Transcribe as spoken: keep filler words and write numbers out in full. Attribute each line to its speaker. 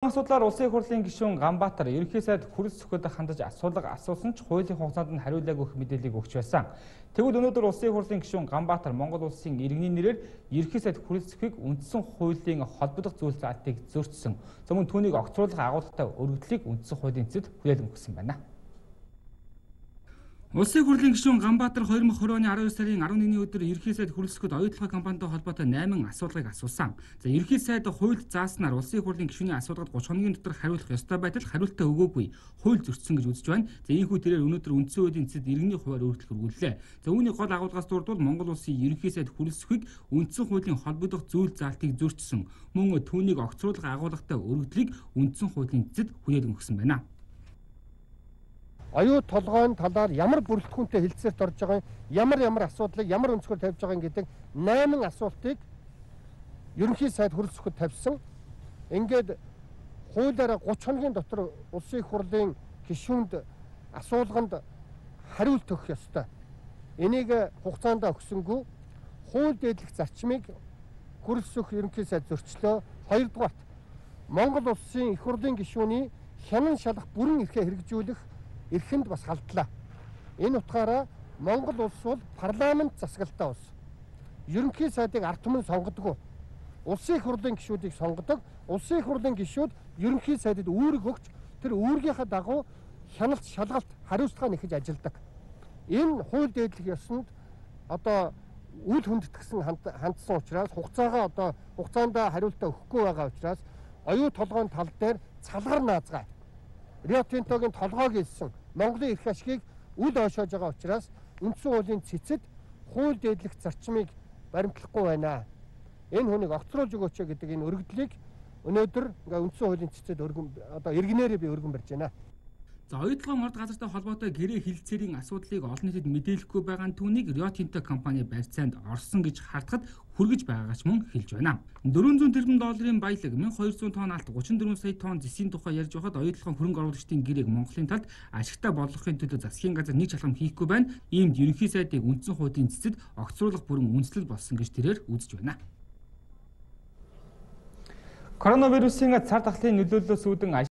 Speaker 1: Асуудлаар улсын хурлын гишүүн Ганбаатар ерөнхий сайд хүрэлц зөвхөд хандаж асуулга асуусан ч хуулийн хугацаанд нь хариулаагүй их мэдээллийг өгч байсан. Тэгвэл өнөөдөр улсын хурлын гишүүн Ганбаатар Монгол улсын иргэний нэрээр ерөнхий сайд хүрэлц зөвхийг үндсэн хуулийн холбогдох зүйл заалтыг зөрчсөн. За мөн түүнийг огцруулах агуулгатай өргөдлийг үндсэн хуулийн эцэд хүлээн өгсөн байна. Улсын хурлын гишүүн Ганбаатар две тысячи двадцать оны аравдугаар сарын арван нэгний өдөр ерөнхий сайд хүрэлцэхэд оюутлогын компанитай холбоотой найман асуулгыг асуусан. За ерөнхий сайд хуульд зааснаар улсын хурлын гишүүний асуулгад гутрын хоногийн дотор хариулах ёстой байтал хариултаа өгөөгүй хууль зөрчсөн гэж үзэж байна. За ийхүү тэрээр өнөөдөр үндсэн хуулийн эцэд иргэний хуваар өөрчлөлт хүргүүллээ. За үүний гол агуулгаас дурдвал Монгол улсын ерөнхий сайд хүрэлцэхийг үндсэн хуулийн холбогдох зүйл заалтыг зөрчсөн. Мөн түүнийг огцруулах агуулгатай өргөдлийг үндсэн хуулийн эцэд хүлээн өгсөн байна.
Speaker 2: Оюу толгойн талаар ямар бүрэлдэхүүнтэй хэлцээрт орж байгаа ямар ямар асуудлыг ямар өнцгөр тавьж байгаа гэдэг найман асуултыг ерөнхий сайд хүрэлцэхэд тавьсан. Ингээд хуулиараа гутрын хоногийн дотор улсын хурлын гишүүнд асуулганд хариулт өгөх ёстой. Энийг хугацаанд өгсөнгүй хууль дээдлэх зарчмыг хүрэлцэх ерөнхий сайд зөрчлөө. Хоёрдугаарт Монгол улсын их хурлын гишүүний хянан шалах бүрэн эрхээ хэрэгжүүлэх эрхэнд бас халдлаа. Энэ утгаараа Монгол улс бол парламент засаглалтай улс. Ерөнхий сайдыг ард түмэн сонгодог. Улсын их хурлын гишүүдийг сонгодог. Улсын их хурлын гишүүд ерөнхий сайдад үүрэг өгч тэр үүргийнхаа дагуу хяналт шалгалт хариуцлага нэхэж ажилладаг. Энэ хууль дээдлэх ёсонд одоо үл хүндэтгсэн хандсан учраас хугацаагаа одоо хугацаанд хариултаа өгөхгүй байгаа учраас оюу толгойн тал дээр цалгар наазгай Рио Тинтогийн толгойг илсэн Монголын эрх ашгийг үл ойшоож байгаа учраас үндсэн хуулийн цэцэд хууль дээдлэх зарчмыг баримтлахгүй байна. Энэ хүнийг огцруулж өгөөч гэдэг энэ өргөдлийг өнөөдөр ингээ үндсэн хуулийн цэцэд өргөн одоо иргэнээрээ би өргөн барьж байна.
Speaker 1: За оюутлогын орд газартай холбоотой гэрээ хилцээрийн асуудлыг олон нийтэд мэдээлэхгүй байгаа нь түүнийг Рио Тинто компани барьцаанд орсон гэж хардахад хүргэж байгаач мөн хэлж байна. дөрвөн зуун тэрбум долларын баялаг, мянга хоёр зуун тонн алт, гучин дөрвөн сая тонн зэсийн тухай ярьж байхад оюутлогын хөрөнгө оруулагчдын гэрээг Монголын талд ашигтай болгохын төлөө засгийн газар нэг шалгам хийхгүй байна. Иймд ерөнхий сайдыг үндсэн хуулийн цэцэд огцруулах бүрэн үндэслэл болсон гэж тэрээр үзэж байна. Коронавирусын цар тахлын нөлөөллөөс үүдэн